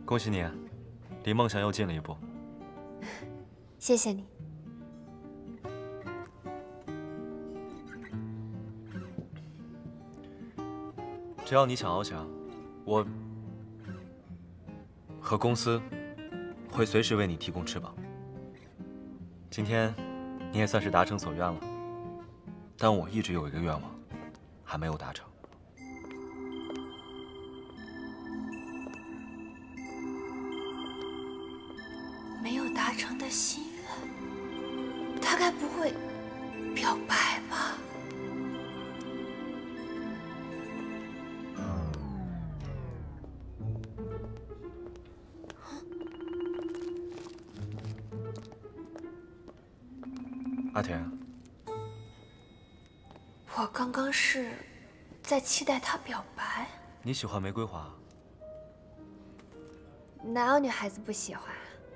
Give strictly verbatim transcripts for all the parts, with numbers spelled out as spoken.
恭喜你，离梦想又近了一步。 谢谢你。 只要你想翱翔，我和公司会随时为你提供翅膀。今天你也算是达成所愿了，但我一直有一个愿望，还没有达成。 没有达成的心愿，他该不会表白吧？ 阿田， 我刚刚是在期待他表白。 你喜欢玫瑰花？ 哪有女孩子不喜欢？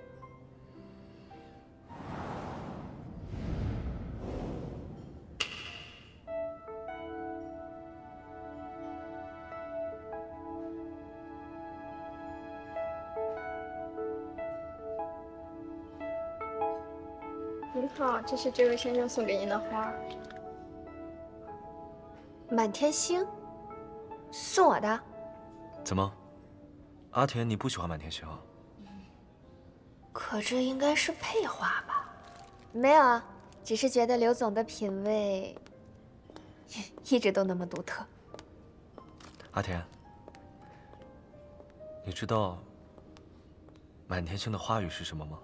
您好，这是这位先生送给您的花。 满天星，送我的？ 怎么，阿田你不喜欢满天星啊？ 可这应该是配花吧？没有啊，只是觉得刘总的品味一直都那么独特。 阿田，你知道满天星的花语是什么吗？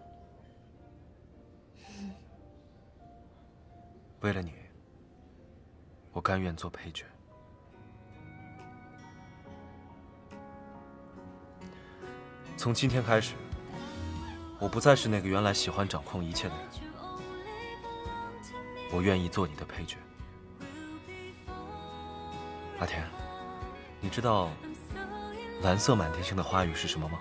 为了你，我甘愿做配角。从今天开始，我不再是那个原来喜欢掌控一切的人。我愿意做你的配角。阿田，你知道蓝色满天星的花语是什么吗？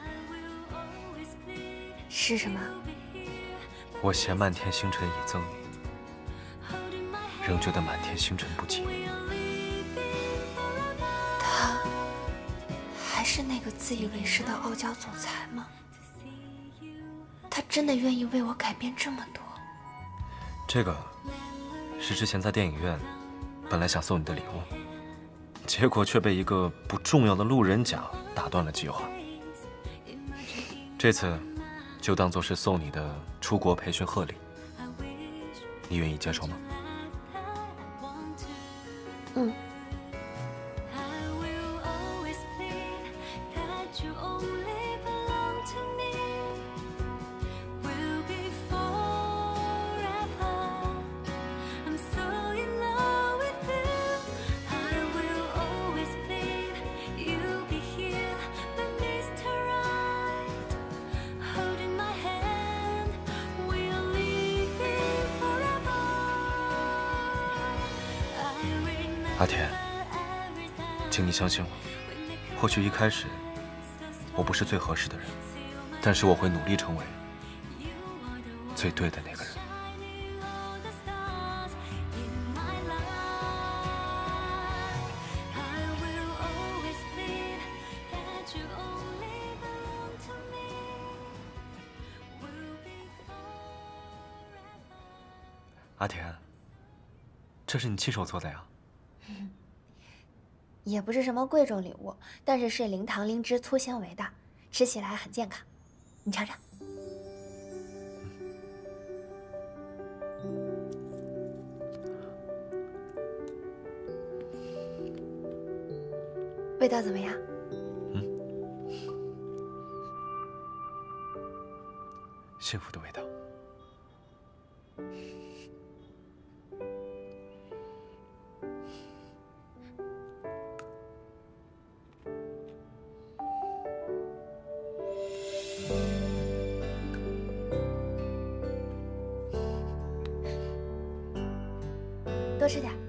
是什么？ 我嫌漫天星辰已增。 仍觉得满天星辰不及。 他还是那个自以为是的傲娇总裁吗？他真的愿意为我改变这么多？ 这个是之前在电影院本来想送你的礼物，结果却被一个不重要的路人甲打断了计划。这次就当做是送你的出国培训贺礼，你愿意接受吗？ 嗯。 阿田，请你相信我。或许一开始我不是最合适的人，但是我会努力成为最对的那个人。阿田，这是你亲手做的呀？ 也不是什么贵重礼物，但是是零糖零脂粗纤维的，吃起来很健康。你尝尝，味道怎么样？ 嗯，幸福的味道。 多吃点。